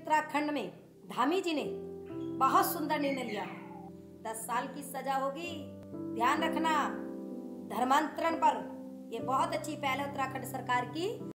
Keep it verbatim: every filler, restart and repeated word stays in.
उत्तराखंड में धामी जी ने बहुत सुंदर निर्णय लिया है। दस साल की सजा होगी, ध्यान रखना। धर्मांतरण पर ये बहुत अच्छी पहल है उत्तराखंड सरकार की।